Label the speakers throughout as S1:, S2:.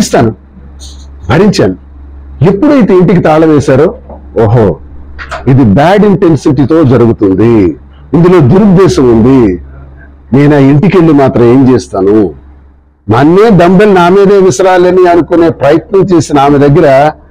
S1: భరించాను. ఎప్పుడైతే ఇంటికి తాళం వేశారో, ఓహో ఇది బ్యాడ్ ఇంటెన్సిటీతో జరుగుతుంది, ఇందులో దురుద్దేశం ఉంది, నేను ఆ ఇంటికి వెళ్ళి మాత్రం ఏం చేస్తాను, నన్నే డంబెల్ నా మీదే విసరాలని అనుకునే ప్రయత్నం చేసిన ఆమె దగ్గర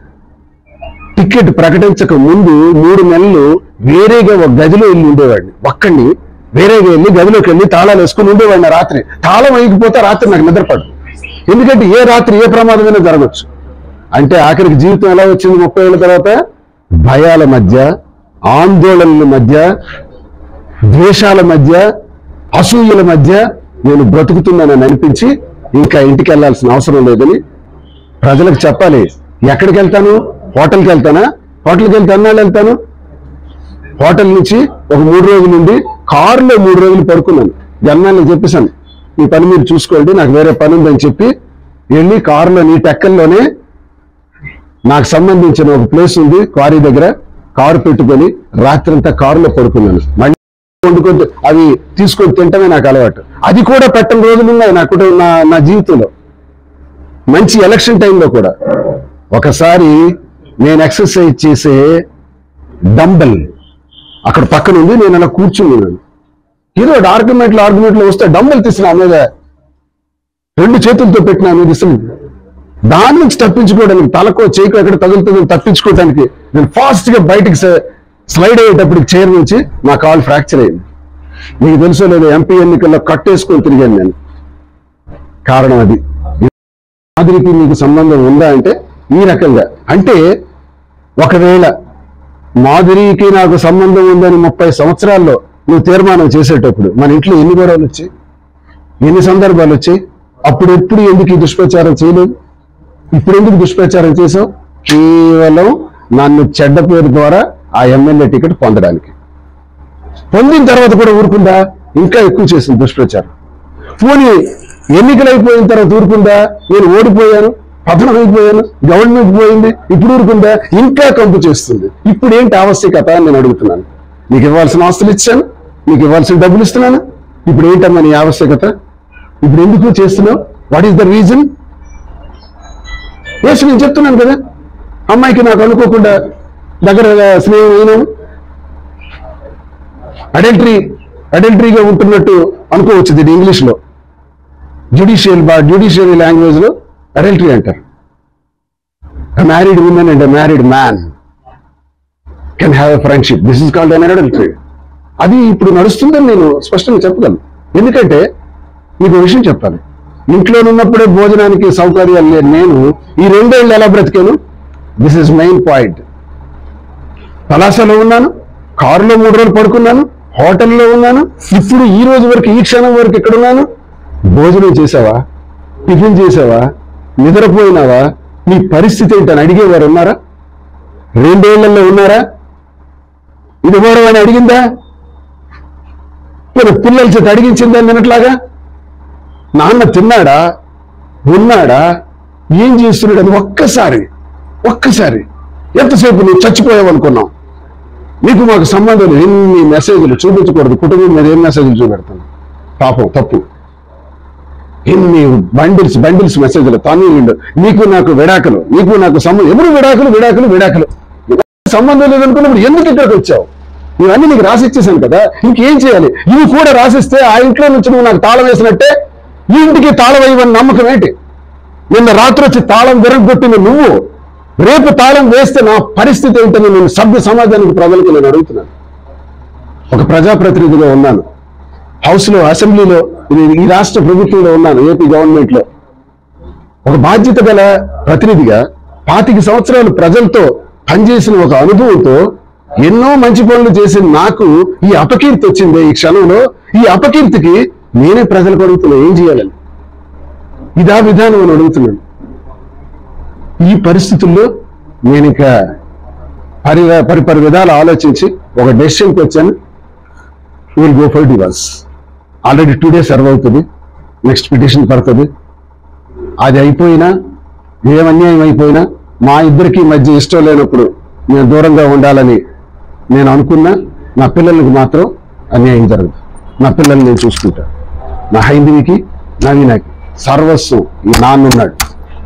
S1: టికెట్ ప్రకటించక ముందు 3 నెలలు వేరేగా ఒక గదిలో వెళ్ళి ఉండేవాడిని. ఒక్కడిని వేరేగా వెళ్ళి గదిలోకి వెళ్ళి తాళాలు వేసుకుని ఉండేవాడిని. రాత్రి తాళం వేయకపోతే రాత్రి నాకు నిద్రపడదు. ఎందుకంటే ఏ రాత్రి ఏ ప్రమాదమైనా జరగచ్చు. అంటే ఆఖరికి జీవితం ఎలా వచ్చింది 30 ఏళ్ళ తర్వాత? భయాల మధ్య, ఆందోళనల మధ్య, ద్వేషాల మధ్య, అసూయల మధ్య నేను బ్రతుకుతున్నానని అనిపించి ఇంకా ఇంటికి వెళ్ళాల్సిన అవసరం లేదని ప్రజలకు చెప్పాలి. ఎక్కడికి వెళ్తాను? హోటల్కి వెళ్తానా? హోటల్కి వెళ్తే అన్నాళ్ళు వెళ్తాను. హోటల్ నుంచి ఒక 3 రోజులు నుండి కారులో 3 రోజులు పడుకున్నాను. జనాన్ని చెప్పేశాను, మీ పని మీరు చూసుకోండి, నాకు వేరే పని ఉందని చెప్పి వెళ్ళి కారులో నీ టెక్కల్లోనే నాకు సంబంధించిన ఒక ప్లేస్ ఉంది క్వారీ దగ్గర, కారు పెట్టుకొని రాత్రంతా కారులో పడుకున్నాను. మళ్ళీ వండుకొని అవి తీసుకొని తింటమే నాకు అలవాటు. అది కూడా పెట్టని రోజులు ఉన్నాయి నాకు నా జీవితంలో. మంచి ఎలక్షన్ టైంలో కూడా ఒకసారి నేను ఎక్సర్సైజ్ చేసే డంబెల్ అక్కడ పక్కన ఉంది, నేను అలా కూర్చున్నాను. ఏదో ఆర్గ్యుమెంట్లో వస్తే డంబెల్ తీసిన మీద 2 చేతులతో పెట్టిన మీద ఇస్తుంది. దాని నుంచి తప్పించుకోవడానికి, తలకో చేయికో ఎక్కడ తగులుతుందని తప్పించుకోవడానికి నేను ఫాస్ట్ గా బయటికి స్లైడ్ అయ్యేటప్పుడు చైర్ నుంచి నా కాల్ ఫ్రాక్చర్ అయింది. మీకు తెలుసో లేదు, ఎంపీ ఎన్నికల్లో కట్టేసుకొని తిరిగాను నేను. కారణం అది. మాదిరికి మీకు సంబంధం ఉందా అంటే ఈ రకంగా. అంటే ఒకవేళ మాధురికి నాకు సంబంధం ఉందని 30 సంవత్సరాల్లో నువ్వు తీర్మానం చేసేటప్పుడు మన ఇంట్లో ఎన్ని గొడవలు వచ్చాయి, ఎన్ని సందర్భాలు వచ్చాయి? అప్పుడు ఎప్పుడు ఎందుకు ఈ దుష్ప్రచారం చేయలేదు? ఇప్పుడు ఎందుకు దుష్ప్రచారం చేసావు? కేవలం నన్ను చెడ్డ పేరు ద్వారా ఆ ఎమ్మెల్యే టికెట్ పొందడానికి. పొందిన తర్వాత కూడా ఊరుకుందా? ఇంకా ఎక్కువ చేసింది దుష్ప్రచారం. పోనీ ఎన్నికలు అయిపోయిన తర్వాత ఊరుకుందా? నేను ఓడిపోయాను, పతనం అయిపోయాను, గవర్నమెంట్ పోయింది, ఇప్పుడు ఊరుకుందా? ఇంకా కంపు చేస్తుంది. ఇప్పుడు ఏంటి ఆవశ్యకత అని నేను అడుగుతున్నాను. నీకు ఇవ్వాల్సిన ఆస్తులు ఇచ్చాను, నీకు ఇవ్వాల్సిన డబ్బులు ఇస్తున్నాను, ఇప్పుడు ఏంటమ్మా నీ ఆవశ్యకత? ఇప్పుడు ఎందుకు చేస్తున్నావు? What is the reason? ఏసు నేను చెప్తున్నాను కదా, అమ్మాయికి నాకు అనుకోకుండా దగ్గర స్నేహం అయినాను, అడల్టరీగా ఉంటున్నట్టు అనుకోవచ్చు. ఇది ఇంగ్లీష్లో జ్యుడిషియరీ లాంగ్వేజ్ లో అడల్టరీ అంటారు. A married woman and a married man can have a friendship. This is called an adultery. అది ఇప్పుడు నడుస్తుందని నేను స్పష్టంగా చెప్పగలను. ఎందుకంటే మీకు విషయం చెప్పాలి, ఇంట్లో ఉన్నప్పుడే భోజనానికి సౌకర్యాలు లేని నేను ఈ 2 ఏళ్ళు ఎలా బ్రతికాను? This is main point. కళాశాలలో ఉన్నాను, కారులో 3 రోజులు పడుకున్నాను, హోటల్లో ఉన్నాను, ఇప్పుడు ఈ రోజు వరకు ఈ క్షణం వరకు ఇక్కడ ఉన్నాను. భోజనం చేసావా? టిఫిన్ చేసావా? నిద్రపోయినావా? నీ పరిస్థితి ఏంటని అడిగేవారు ఉన్నారా? 2 ఏళ్లలో ఉన్నారా? ఇది గౌరవం అని అడిగిందా? పిల్లల చేత అడిగించిందా? నిన్నట్లాగా నాన్న తిన్నాడా, ఉన్నాడా, ఏం చేస్తున్నాడు అని ఒక్కసారి ఎంతసేపు నువ్వు చచ్చిపోయావు అనుకున్నావు? నీకు మాకు సంబంధం ఎన్ని మెసేజ్లు చూపించకూడదు, కుటుంబం మీద ఏం మెసేజ్లు చూపెడతాను? పాపం తప్పు. ఎన్ని బండిల్స్ మెసేజ్లు తనీళ్ళు, నీకు నాకు విడాకులు, నీకు నాకు సంబంధం, ఎప్పుడు విడాకులు సంబంధం లేదనుకున్నప్పుడు ఎందుకు ఇక్కడికి వచ్చావు? ఇవన్నీ నీకు రాసిచ్చేసాను కదా, ఇంకేం చేయాలి? ఇవి కూడా రాసిస్తే ఆ ఇంట్లో నుంచి నువ్వు నాకు తాళం వేసినట్టే, ఈ ఇంటికి తాళం వేయమని నమ్మకం ఏంటి? నిన్న రాత్రి వచ్చి తాళం విరగొట్టింది నువ్వు, రేపు తాళం వేస్తే నా పరిస్థితి ఏంటని నేను సభ్య సమాజానికి, ప్రజలకు నేను అడుగుతున్నాను. ఒక ప్రజాప్రతినిధిగా ఉన్నాను, హౌస్లో, అసెంబ్లీలో, ఈ రాష్ట్ర ప్రభుత్వంలో ఉన్నాను, ఏపీ గవర్నమెంట్ లో. ఒక బాధ్యత గల ప్రతినిధిగా 25 సంవత్సరాలు ప్రజలతో పనిచేసిన ఒక అనుభవంతో ఎన్నో మంచి పనులు చేసిన నాకు ఈ అపకీర్తి వచ్చింది. ఈ క్షణంలో ఈ అపకీర్తికి నేనే ప్రజలకు అడుగుతున్నా, ఏం చేయాలని? ఇదా విధానం అని అడుగుతున్నాను. ఈ పరిస్థితుల్లో నేను ఇక పరిపరి విధాలు ఆలోచించి ఒక డెసిషన్కి వచ్చాను. Will go for divorce. Already 2 days serve అవుతుంది, నెక్స్ట్ పిటిషన్ పడుతుంది. అది అయిపోయినా, ఏం అన్యాయం అయిపోయినా, మా ఇద్దరికి మధ్య ఇష్టం లేనప్పుడు నేను దూరంగా ఉండాలని నేను అనుకున్నా. నా పిల్లలకి మాత్రం అన్యాయం జరగదు. నా పిల్లల్ని నేను చూసుకుంటా. నా హైందవికి, నవీనాకి సర్వస్వం ఈ నాన్నున్నాడు.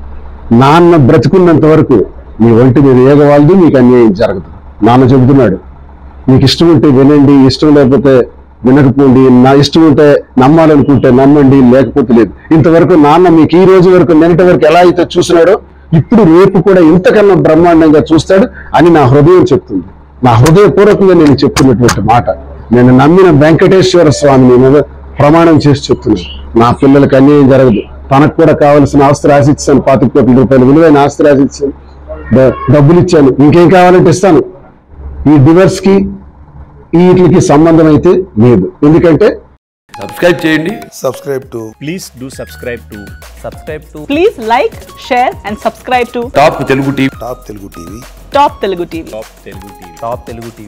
S1: నాన్న బ్రతుకున్నంత వరకు మీ ఒంటి మీద ఏగవాళ్ళు మీకు అన్యాయం జరగదు. నాన్న చెబుతున్నాడు, మీకు ఇష్టం ఉంటే వినండి, ఇష్టం లేకపోతే వినకపోండి, నా ఇష్టం ఉంటే నమ్మాలనుకుంటే నమ్మండి, లేకపోతే లేదు. ఇంతవరకు నాన్న మీకు ఈ రోజు వరకు నిన్నటి వరకు ఎలా అయితే చూసినాడో ఇప్పుడు రేపు కూడా ఇంతకన్నా బ్రహ్మాండంగా చూస్తాడు అని నా హృదయం చెప్తుంది. నా హృదయపూర్వకంగా నేను చెప్తున్నటువంటి మాట. నేను నమ్మిన వెంకటేశ్వర స్వామిని మీద ప్రమాణం చేసి చెప్తున్నాను, నా పిల్లలకు అన్యాయం జరగదు. తనకు కూడా కావాల్సిన ఆస్తి రాసిచ్చాను, 25 కోట్ల రూపాయలు విలువైన ఆస్తి రాసిచ్చాను, డబ్బులు ఇచ్చాను, ఇంకేం కావాలంటే ఇస్తాను. ఈ డివర్స్ కి వీటికి సంబంధం అయితే లేదు. ఎందుకంటే
S2: సబ్స్క్రైబ్ చేయండి.
S3: Please do subscribe to.
S4: Please like, share and subscribe to
S2: top Telugu TV.
S4: Top Telugu TV.
S3: Top Telugu TV.